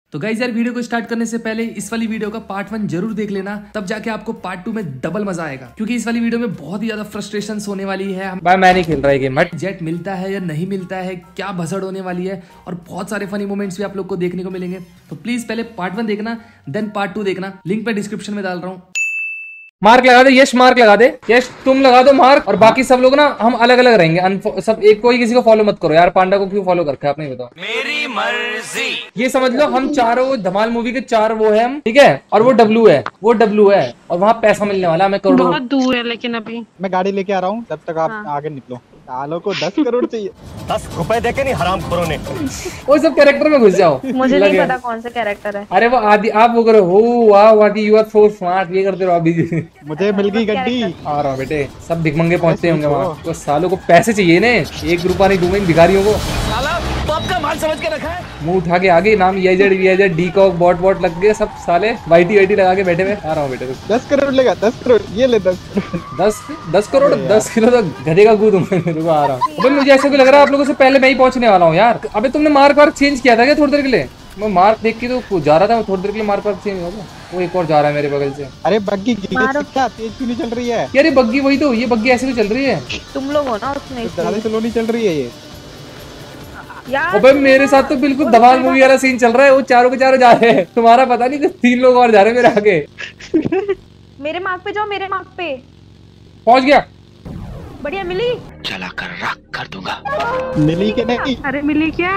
तो गाइस यार वीडियो को स्टार्ट करने से पहले इस वाली वीडियो का पार्ट 1 जरूर देख लेना, तब जाके आपको पार्ट 2 में डबल मजा आएगा, क्योंकि इस वाली वीडियो में बहुत ही ज्यादा फ्रस्ट्रेशन होने वाली है। भाई मैं नहीं खेल रहा है गेम, हट। जेट मिलता है या नहीं मिलता है, क्या भसड़ होने वाली है, और बहुत सारे फनी मोमेंट्स भी आप लोग को देखने को मिलेंगे। तो प्लीज पहले पार्ट 1 देखना, देन पार्ट 2 देखना। लिंक मैं डिस्क्रिप्शन में डाल रहा हूँ। मार्क लगा दे यश, मार्क लगा दे यश, तुम लगा दो मार्क, और बाकी सब लोग ना हम अलग अलग रहेंगे। सब एक कोई किसी को फॉलो मत करो यार। पांडा को क्यों फॉलो करके आप नहीं बताओ। मेरी मर्जी। ये समझ लो हम चारों धमाल मूवी के 4 वो है हम, ठीक है। और वो डब्लू है, और वहाँ पैसा मिलने वाला हमें करोड़ों। बहुत दूर है लेकिन अभी मैं गाड़ी लेके आ रहा हूँ, तब तक आप आगे निकलो। सालों को 10 करोड़ चाहिए। 10 रुपए देके नहीं हरामखोरों ने। वो सब कैरेक्टर में घुस जाओ। मुझे नहीं पता कौन सा कैरेक्टर है। अरे वो आदि आप वो करो, हो वाह आदि यू आर सो स्मार्ट, ये करते रहो अभी। मुझे मिल गई गड्डी। आ रहा बेटे, सब भिखमंगे पहुंचते होंगे वहाँ। तो सालों को पैसे चाहिए ने, 1 रुपया नहीं दूंगा इन भिखारियों को। साला बाप का माल समझ के रखा है। मुंह उठा के आगे नाम EIZ डीकॉक बॉट लग गए सब साले, वाईटी लगा के बैठे हुए। आ रहा हूँ बेटे। 10 करोड़ लेगा, 10 करोड़ ये ले। 10 करोड़ 10 किलो तो गधे का दूध दूंगा। आ रहा हूँ। अबे मुझे ऐसे भी लग रहा है आप लोगों से पहले मैं ही पहुंचने वाला हूँ यार। अबे तुमने मार्क चेंज किया था क्या थोड़ी देर के लिए? मैं मार्क देख के तो जा रहा था, थोड़ी देर के लिए मार्क चेंज हो गया। वो एक और जा रहा है मेरे बगल से। अरे बग्गी क्या तेज क्यों नहीं चल रही है यार? ये बग्गी वही तो, ये बग्गी ऐसे तो चल रही है। तुम लोग हो ना उसमें, ज्यादा स्लो नहीं चल रही है ये यार। अबे मेरे साथ तो बिल्कुल धमाल मूवी वाला सीन चल रहा है। वो चारों के चारों जा रहे हैं, तुम्हारा पता नहीं कि 3 लोग और जा रहे हैं मेरे आगे। मेरे मार्क पे जाओ, मेरे मार्क पे। पहुंच गया। बढ़िया मिली। चला कर रख कर दूंगा। मिली के नहीं। अरे मिली क्या?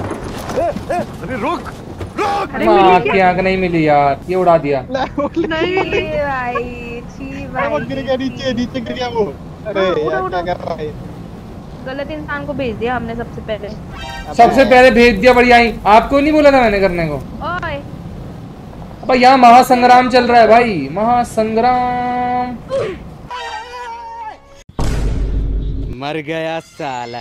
अरे रुक रुक। माँ की आंख नहीं मिली यार, ये उड़ा दिया। नहीं मिली भाई छी भाई। वो गिर गया नीचे गिर गया वो। अरे यार क्या कर रहा है? गलत इंसान को भेज दिया हमने सबसे पहले भेज दिया। बढ़िया ही, आपको नहीं बोला था मैंने करने को। ओए अब यहाँ महासंग्राम चल रहा है भाई, महासंग्राम। मर गया साला।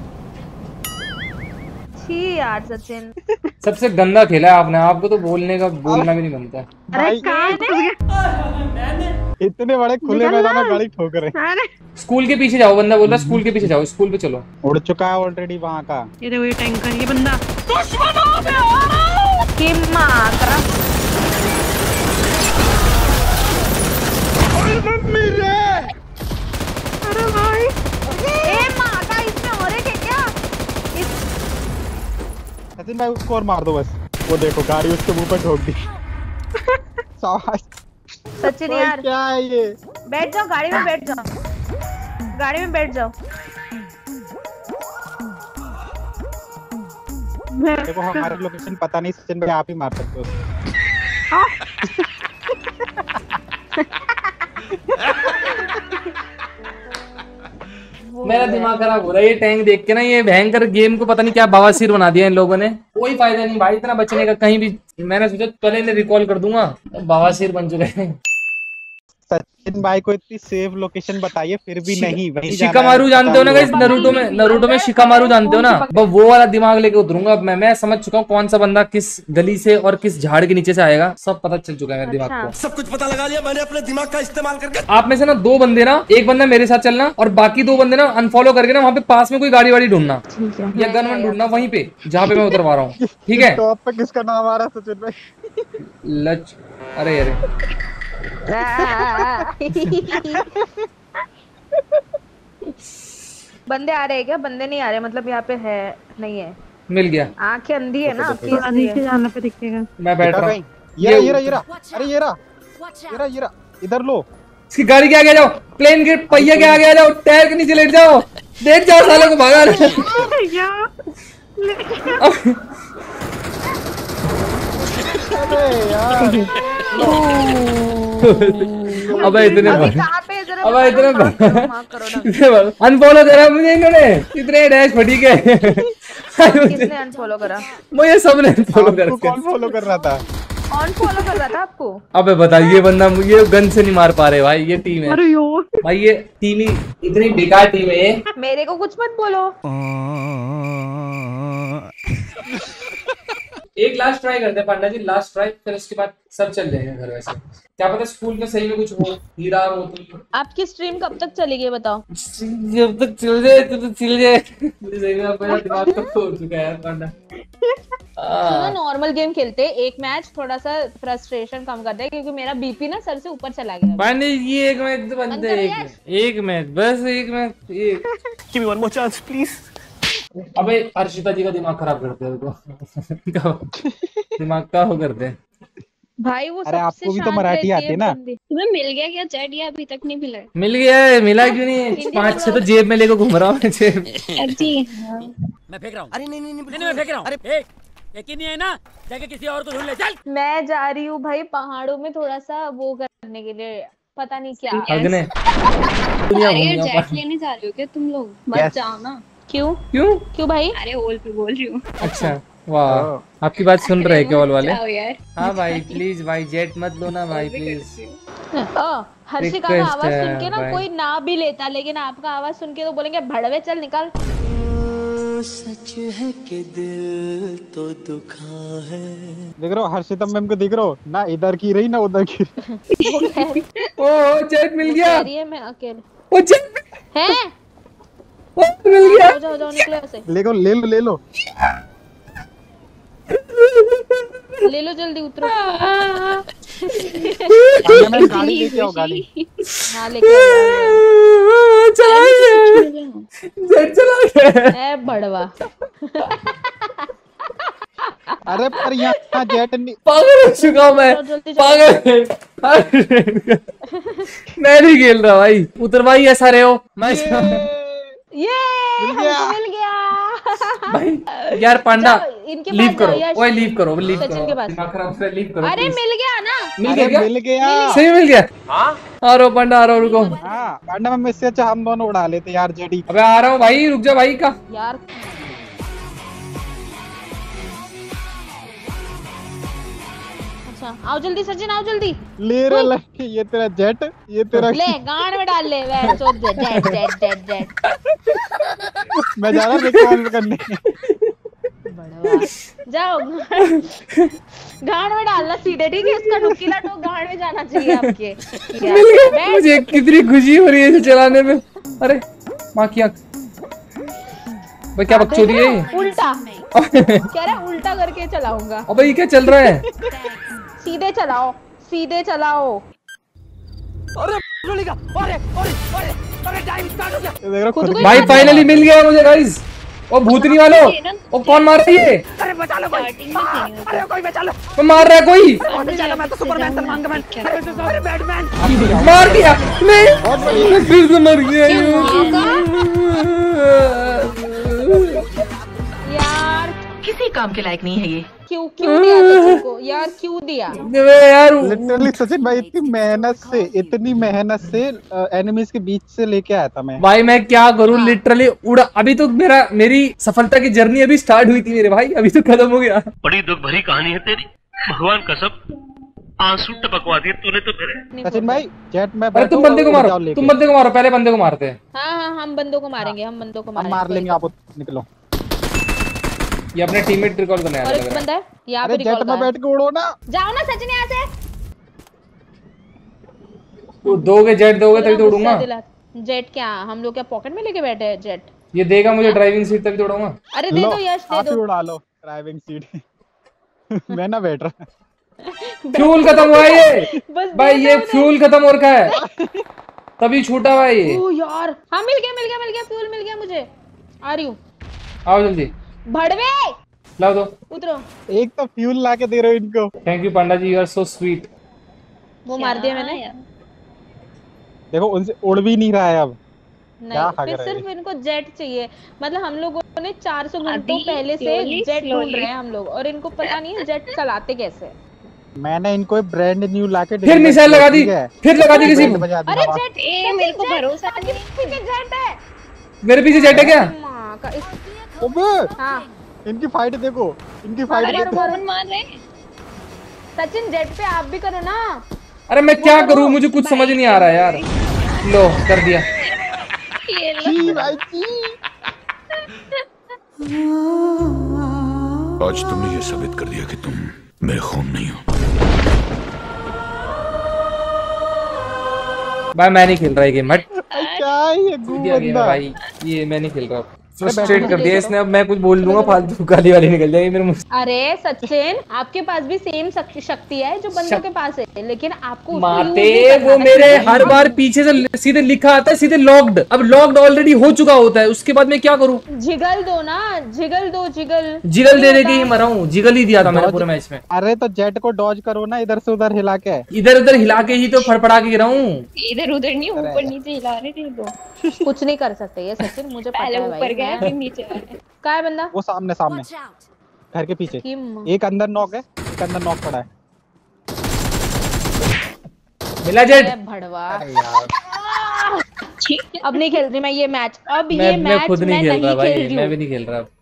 छी यार सचिन। सबसे गंदा खेला है आपने। आपको तो बोलना भी नहीं बनता। अरे इतने बड़े खुले मैदान में गाड़ी ठोक रहे। अरे स्कूल के पीछे जाओ, बंदा बोल रहा स्कूल के पीछे जाओ, स्कूल पे चलो। उड़ चुका है ऑलरेडी वहाँ का। ये देखो ये टैंकर, ये बंदा की मात्रा। अरे भाई ए माँ का इसमें हो रहे क्या? सचिन भाई उसको और मार दो बस। वो देखो गाड़ी उसके मुंह पे ठोक दी। सचिन यार क्या है ये? बैठ जाओ, गाड़ी में बैठ जाओ, गाड़ी में बैठ जाओ। देखो हमारी लोकेशन पता नहीं, सचिन भाई आप ही मार सकते हो। मेरा दिमाग खराब हो रहा है ये टैंक देख के ना। ये भयंकर गेम को पता नहीं क्या बवासीर बना दिया इन लोगों ने। कोई फायदा नहीं भाई इतना बचने का कहीं भी। मैंने सोचा पहले इन्हें रिकॉल कर दूंगा, बवासीर बन चुके हैं। सचिन भाई को इतनी सेफ लोकेशन बताइए फिर भी नहीं वही शिकामारू जानते हो ना गाइस? नरूटो में शिकामारू जानते हो ना? बस वो वाला दिमाग लेके उतरूंगा अब मैं समझ चुका हूँ कौन सा बंदा किस गली से और किस झाड़ के नीचे से आएगा। सब पता चल चुका है मेरे दिमाग को। सब कुछ पता लगा लिया मैंने अपने दिमाग का इस्तेमाल करके। आप में से ना 2 बंदे ना, एक बंदा मेरे साथ चलना और बाकी 2 बंदे ना अनफॉलो करके ना वहाँ पे पास में कोई गाड़ी वाड़ी ढूंढना या गन वन ढूंढना वहीं पे जहाँ पे मैं उतरवा रहा हूँ, ठीक है? टॉप पे किसका नाम आ रहा है सचिन भाई? लच अरे बंदे आ रहे हैं क्या? बंदे नहीं आ रहे मतलब यहाँ पे है नहीं है। मिल गया। आंखें अंधी है ना आपकी। नीचे जाने पे दिखेगा। मैं बैठ रहा हूँ। ये अरे ये इधर लो। इसकी गाड़ी के आगे जाओ, प्लेन के पहिया के आगे आ जाओ, टायर के नीचे लेट जाओ, देख जाओ सालों को भगा अरे यार अबे इतने अनफॉलो करा मुझे इन्होंने, इतने डैश फटी के। किसने अनफॉलो करा? मुझे सबने अनफॉलो करा। कौन फॉलो कर रहा था? अनफॉलो कर रहा था आपको? अबे बताइए बंदा ये गन से नहीं मार पा रहे भाई। ये टीम है अरे यो भाई, ये टीम ही इतनी बेकार टीम है। मेरे को कुछ मत बोलो। एक लास्ट ट्राई करते हैं पांडा जी, लास्ट ट्राई, फिर उसके बाद सब चल जाएंगे घर। वैसे क्या पता स्कूल में सही में कुछ हो, हीरा हो तुम। आपकी स्ट्रीम कब तक चलेगी बताओ? जब तक चल जाए तो चल जाए। सही में मेरा दिमाग तो तोड़ चुका है पांडा। सुनो, नॉर्मल गेम खेलते, एक मैच, थोड़ा सा फ्रस्ट्रेशन कम करते हैं क्योंकि मेरा बीपी ना सर से ऊपर चला गया। पांडे ये एक मैच तो बनते हैं, एक मैच बस, एक मैच, एक। Give me one more chance, please. अबे हर्षिता जी का दिमाग खराब करते हैं उनको। दिमाग का हो करते हैं भाई वो अरे सबसे आपको भी तो शांत मराठी रहती है आती है ना? बंदी। तुम्हें मिल गया क्या चैट? या अभी तक नहीं मिला है? मिल गया है, मिला क्यों नहीं? 5-6 तो जेब में लेकर घूम रहा हूँ जेब। जी मैं फेंक रहा हूँ। अरे नहीं मैं फेंक रहा हूँ। अरे एक ही नहीं है ना, जाके किसी और को ढूंढ ले चल। मैं जा रही हूँ भाई पहाड़ों में थोड़ा सा वो करने के लिए, पता नहीं क्या। अगने अरे जैक लेने जा रहे हो क्या तुम लोग? मत जाओ ना। क्यों क्यों क्यों भाई? अरे ओल पे बोल रही हूँ। अच्छा वाह, आपकी बात सुन रहे हैं क्या ऑल वाले? जाओ यार। हाँ भाई प्लीज भाई, जेट मत लो ना भाई प्लीज। हर्षिका का Request आवाज है सुन के ना भाई। कोई ना भी लेता, लेकिन आपका आवाज सुन के तो बोलेंगे भड़वे चल निकल। सच है कि दिल तो दुखा है। देख रहे हो हर्षिता मैम को, देख रहे हो ना, इधर की रही ना उधर की। ओ जेट मिल गया। मैं अकेले ओ जेट हैं? मिल गया। जाओ निकले ऐसे। ले लो ले लो जल्दी उतरो। मैं गाड़ी लेके आओ, गाड़ी। हाँ लेके आओ। जेट चला गया। ए बड़वा। अरे पर यहाँ जेट नहीं। पागल हो चुका हूँ मैं, जल्दी पागल। मैं नहीं खेल रहा भाई, उतर भाई ऐसा रहे हो। मैं ये मिल गया भाई यार पांडा इनके लीव पास करो, जाओ, ओए लीव करो, लीव सचिन करो, के पास। दिमाग खराब से लीव करो। अरे please। मिल गया ना? मिल गया क्या? मिल गया। सही मिल गया। आ रहा हूँ पांडा, आ रहा हूँ, रुको। हाँ पांडा मैम, इससे अच्छा हम दोनों उड़ा लेते यार जेडी। अबे आ रहा हूँ भाई, रुक जा भाई का। यार अच्छा आओ जल्दी सचिन, आओ जल्दी। ले रे लड़की, ये तेरा जेट, ये तेरा। ले गांड में डाल ले। जेट मैं जा रहा हूँ रिकॉल करने। जाओ गांड में डालना सीधे, ठीक है? इसका नुकीला तो गांड में जाना चाहिए आपके। मुझे कितनी खुशी हो रही है इसे चलाने में। अरे माँ की आँख भाई, क्या बकचोदी है ये? उल्टा कह रहा उल्टा करके चलाऊंगा। अबे ये क्या चल रहा है? सीधे चलाओ, सीधे चलाओ। भाई फाइनली मिल गया मुझे गाइस। ओ भूतनी वालों, ओ कौन मार रही है? स्टार्टिंग में तो मार रहा है कोई? मार दिया नहीं, मैं फिर से मर गया। यार किसी काम के लायक नहीं है ये। क्यों दिया सचिन को यार? क्यों दिया यार? लिटरली सचिन भाई, इतनी मेहनत से एनिमीज के बीच से लेके आया था मैं। भाई मैं क्या करूं, लिटरली उड़ा। अभी तो मेरी सफलता की जर्नी अभी स्टार्ट हुई थी मेरे भाई, अभी तो खत्म हो गया। बड़ी दुख भरी कहानी है तेरी, भगवान कसम आंसू टपकवा दिए तूने तो मेरे। सचिन भाई जेट में अरे तुम बंदे को मारो, तुम बंदे को मारो, पहले बंदे को मारते हैं। हाँ हम बंदों को मारेंगे, हम बंदों को हम मार लेंगे, आप निकलो। ये अपने टीममेट रिकॉल करने आया और लग एक रहा है। बंदा है यहाँ पे अरे जेट रिकॉल में कर। बैठ के उड़ो ना। जाओ ना सचिन यहाँ से। तो दोगे जेट दोगे तभी तो उड़ूंगा। जेट क्या हम लोग क्या पॉकेट में लेके बैठे हैं जेट? ये देगा मुझे ड्राइविंग सीट तभी तो उड़ूंगा। अरे दे दो यश, दे आप ही दो। उड़ा लो ड्राइविंग सीट। मैं ना बैठ रहा। फ्यूल खत्म हुआ ये बस भाई, ये फ्यूल खत्म हो रखा है तभी छूटा भाई ये। ओ यार हाँ मिल गया फ्यूल मिल गया मुझे। आ रही हूँ, आओ जल्दी भड़वे लाओ दो। उतरो। एक तो फ्यूल ला के दे रहे हो इनको। Thank you Panda ji, you are so sweet. वो मार दिया मैंने। देखो उनसे उड़ भी नहीं रहा है अब। क्या नहीं खा फिर रहे सिर्फ हैं? इनको जेट चाहिए। मतलब हम लोगों ने 400 घंटों अभी पहले से slowly, जेट ढूंढ slowly। रहे हैं हम लोग, और इनको पता नहीं है जेट चलाते कैसे। मैंने इनको ब्रांड न्यू ला के फिर मिसाइल लगा दी, फिर लगा दी किसी को। अरे जेट ए मेरे को भरोसा नहीं। जेट है मेरे पीछे जेट है क्या? माँ का ओबे हाँ इनकी फाइट देखो, इनकी फाइट अरे देखो। कौन मार रहे? सचिन जेट पे आप भी करो ना। अरे मैं क्या करूं, मुझे कुछ समझ नहीं आ रहा है यार। लो कर दिया। छी भाई छी। आज तुमने ये साबित कर दिया कि तुम मेरे खून नहीं हो। भाई मैं नहीं खेल रहा ये गेम, हट। क्या है ये बंदा भाई, ये मैं नहीं खेल रहा। फ्रस्ट्रेट कर दिया इसने। अब मैं कुछ बोल दूंगा फालतू गाली वाली निकल जाएगी मेरे मुंह से। अरे सचिन, आपके पास भी सेम शक्ति है जो बंदों के पास है, लेकिन आपको माते वो मेरे हर बार पीछे से सीधे लिखा आता है सीधे लॉक्ड। अब लॉक्ड ऑलरेडी हो चुका होता है, उसके बाद मैं क्या करूँ? जिगल दो ना, जिगल दो, जिगल दे के ही मरा हूँ। जिगल ही दिया था मैंने पूरे मैच में। अरे तो जेट को डॉज करो ना, इधर से उधर हिला के। इधर उधर हिला के ही तो फड़फड़ा के गिरा हूँ। इधर उधर नहीं, ऊपर नीचे हिला रहे थे तो कुछ नहीं कर सकते ये सचिन, मुझे पता है भाई। ऊपर गया फिर नीचे आया। कहाँ है बंदा? वो सामने घर के पीछे। एक अंदर नॉक है, एक अंदर नॉक पड़ा है। मिला जेट भड़वा। अब नहीं खेल रही मैं ये मैच। अब ये मैच मैं खुद नहीं खेल रहा भाई, मैं भी नहीं खेल रहा।